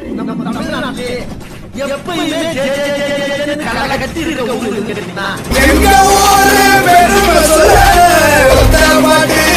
நம்ம தமிழ்நாட்டிலே எப்பயுமே கலக கட்டி இருக்க ஊருக்கு கேட்டீங்கன்னா எங்க ஊரு வெறும் சொல்ல